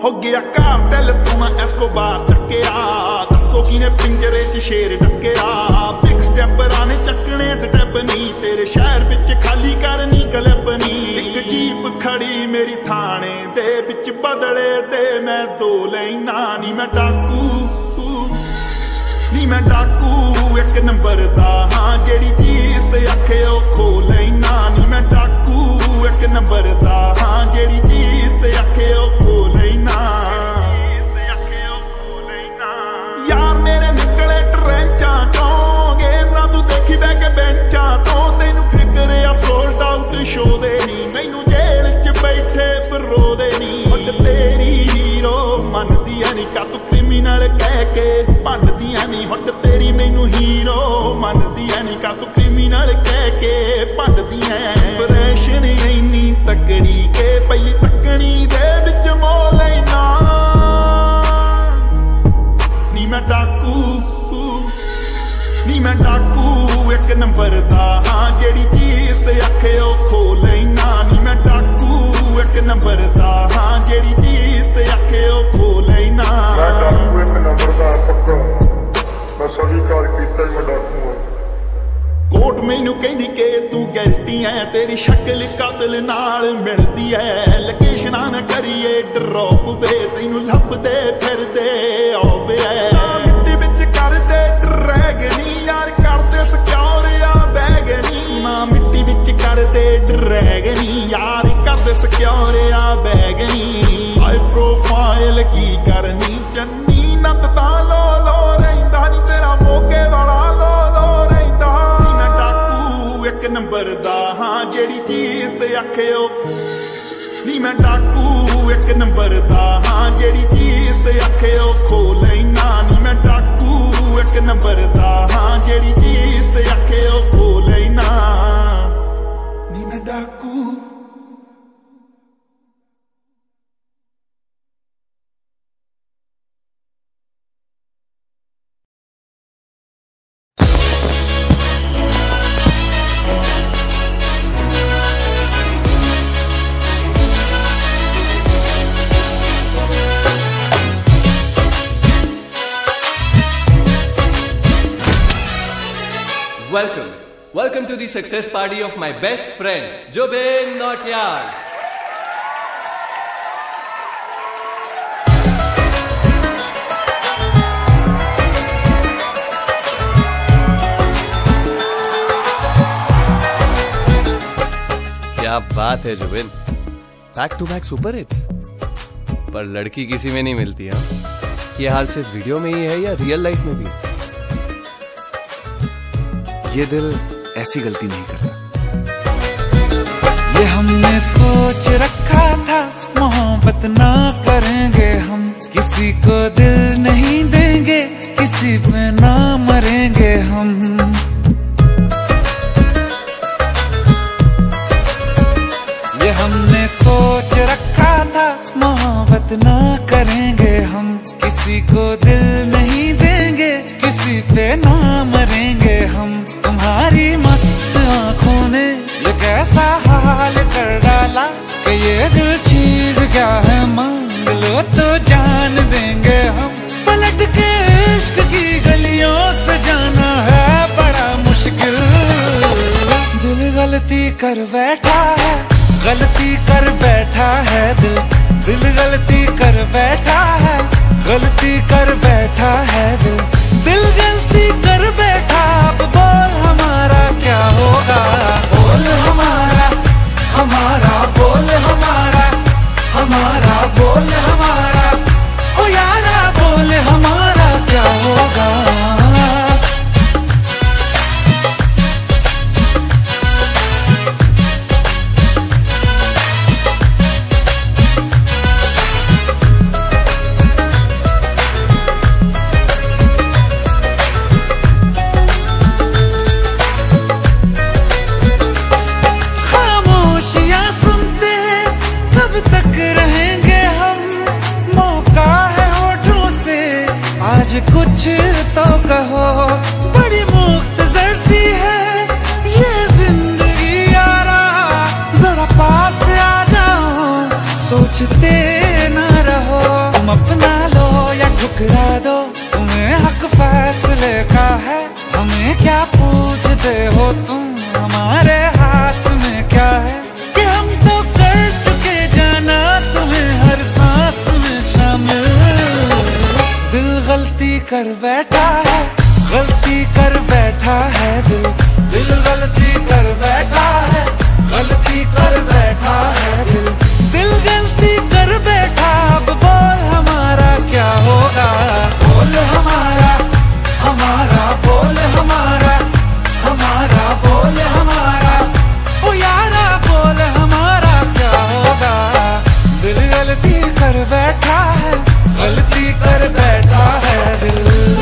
हो गया कार्टेल तू मैं एस्कोबार चक्केया दसो किने पिंजरे च शेर डक्केया बिग स्टेपर आने चकने स्टेप नी तेरे शहर विच खाली करनी क्लिप नी एक जीप खड़ी मेरी थाने दे विच बदले दे मैं दो लेना नी मैं डाकू नी मैं डाकू एक नंबर दा हाँ जेड़ी चीज ते आखे ओ खो लेना नी मैं डाकू एक नंबर दा हाँ जेड़ी चीज ते आखे ओ खो लेना यार मेरे निकले ट्रेंचा चों गेम ना तू देखी बैक बेंचा तो तेनू फिक्र आ सोल्ड आउट शो दे नी मैनू जेल च बैठे बरो दे नी हट तेरी हीरो मनदी है नी का तू क्रिमिनल कह के भंडदी है नी हट तेरी मैनू हीरो मनदी है नी का तू क्रिमिनल कह के भंडदी है ऑपरेशन इन्नी तकड़ी के पहली तकनी दे विच मोह लेना नी मैं डाकू नी मैं डाकू एक नंबर दा हाँ जेड़ी चीज ते आखे ओ खो लेना नी मैं डाकू एक नंबर दा हाँ जेड़ी चीज ते आखे ओ खो लेना मैं डाकू एक नंबर दा पक्का मैं स्वीकार कीता मैं डाकू हां कोर्ट मैनू कहदी के तू गलती है तेरी शक्ल कातिल नाल मिलदी है लोकेशन ना करिए ड्रॉप वे तैनू लभदे फिरदे आवे मिट्टी विच करदे ड्रैगनी यार करदे सिक्योर या बैगनी ना मिट्टी विच करदे ड्रैगनी यार करदे सिक्योर या बैगनी हाई प्रोफाइल की करनी चन्नी नत ता लो रहिंदा नी तेरा मोके वाला लो रहिंदा एक नंबर दा हाँ जेड़ी चीज ते आखे ओ नी मैं डाकू एक नंबर दा हाँ जेड़ी चीज ते आखे ओ खो लेना नी मैं डाकू एक नंबर दा हाँ जेड़ी चीज ते आखे ओ खो लेना नी मैं डाकू Welcome to the success party of my best friend, Jubin Nautiyal. क्या बात है Zubin, back to back super hits. पर लड़की किसी में नहीं मिलती है। ये हाल सिर्फ वीडियो में ही है या रियल लाइफ में भी? ये दिल ऐसी गलती नहीं करता। ये हमने सोच रखा था मोहब्बत ना करेंगे हम, किसी को दिल नहीं देंगे, किसी पे ना मरेंगे हम। ये हमने सोच रखा था मोहब्बत ना करेंगे हम, किसी को दिल नहीं देंगे, किसी पे ना मरेंगे हम। तुम्हारी मस्त आंखों ने ये कैसा हाल कर डाला कि ये दिल चीज क्या है मांग लो तो जान देंगे हम। पलट के इश्क की गलियों से जाना है बड़ा मुश्किल। दिल गलती कर बैठा है, गलती कर बैठा है दिल, दिल गलती कर बैठा है, गलती कर बैठा है दिल, दिल गलती कर बैठा। अब बोल हमारा क्या होगा, बोल हमारा हमारा बोल हमारा हमारा बोल हमारा, ओ यारा बोल हमारा क्या होगा। कुछ तो कहो, बड़ी मुख्तसर सी है ये जिंदगी यारा, जरा पास आ जाओ सोचते न रहो। तुम अपना लो या ठुकरा दो, तुम्हें हक फैसले का है। हमें क्या पूछते हो तुम, हमारे हाथ में क्या है कि हम तो कर चुके जाना तुम्हें हर सांस में शामिल। दिल गलती कर बैठा है, गलती कर बैठा है दिल। दिल गलती कर बैठा है, गलती कर बैठा है दिल। दिल गलती कर बैठा, अब बोल हमारा क्या होगा। बोल हमारा, हमारा बोल हमारा, हमारा बोल हमारा, ओ यारा बोल हमारा क्या होगा। दिल गलती कर बैठा है, गलती कर बैठा है दिल।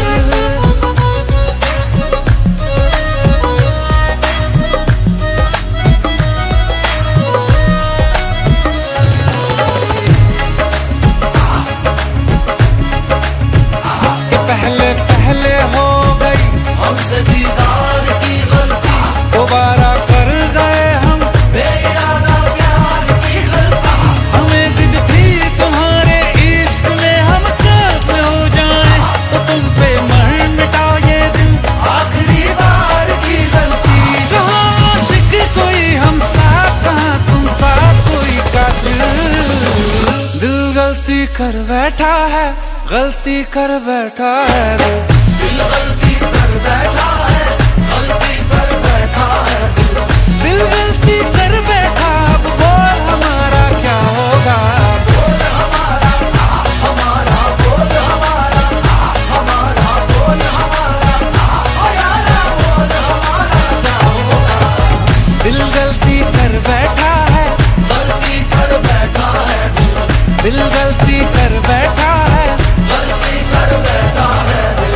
पहले पहले हो गई हमसे दीदार की गलती, दोबारा कर गए हम बेइरादा प्यार की गलती। हमें जिद थी तुम्हारे इश्क में हम कब हो जाएं, तो तुम पे मर मिटाओ ये दिल, आखिरी बार की गलती। कहाँ आशिक कोई हम साथ, कहाँ तुम साथ कोई कातिल। दिल गलती कर बैठा है, गलती कर बैठा है दिल। दिल गलती कर बैठा है, गलती कर बैठा है दिल। दिल गलती कर बैठा, अब बोल हमारा क्या होगा। बोल हमारा, हमारा बोल हमारा, हमारा बोल हमारा, ओ यारा बोल हमारा क्या होगा। दिल गलती कर बैठा है, गलती कर बैठा है दिल। दिल गलती कर बैठा है, गलती कर बैठा है दिल।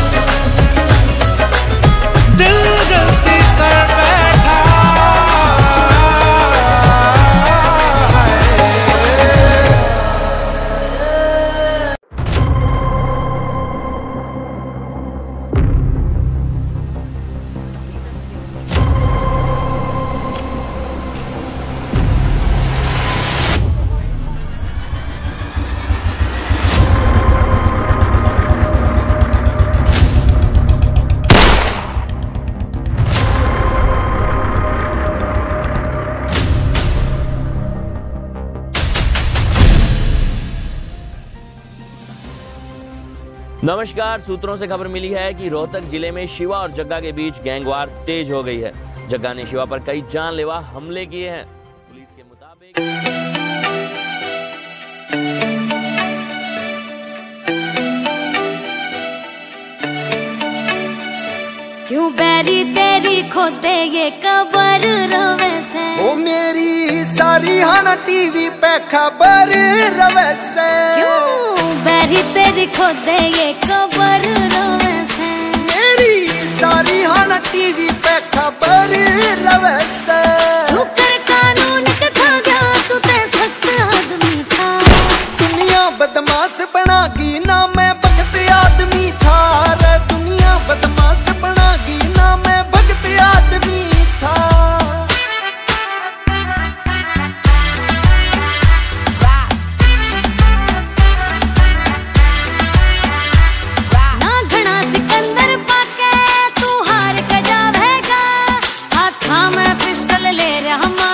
दिल गलती कर बैठा नमस्कार। सूत्रों से खबर मिली है कि रोहतक जिले में शिवा और जग्गा के बीच गैंगवार तेज हो गई है। जग्गा ने शिवा पर कई जानलेवा हमले किए हैं। पुलिस के मुताबिक क्यों बैरी तेरी खोदे ये कबर रवे से, ओ मेरी सारी हाना टीवी पे खबर रवे से। क्यों बैरी तेरी खोदे ये कबर रवे से, मेरी सारी हाना टीवी पे खबर रवे से। तू कर कानून के था गया, तू ते सख्त आदमी था। दुनिया बदमाश बना गी ना, मैं भगत आदमी था रे। दुनिया बदमाश बना गी ना, मैं भगत आदमी था। ना घना सिकंदर पाके तू हार के जावेगा, हाथा में पिस्तल ले रहा।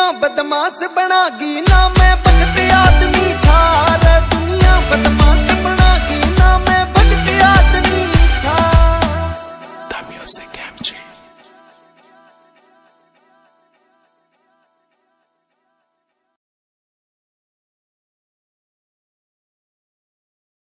बदमाश बनागी ना मैं भगत आदमी था।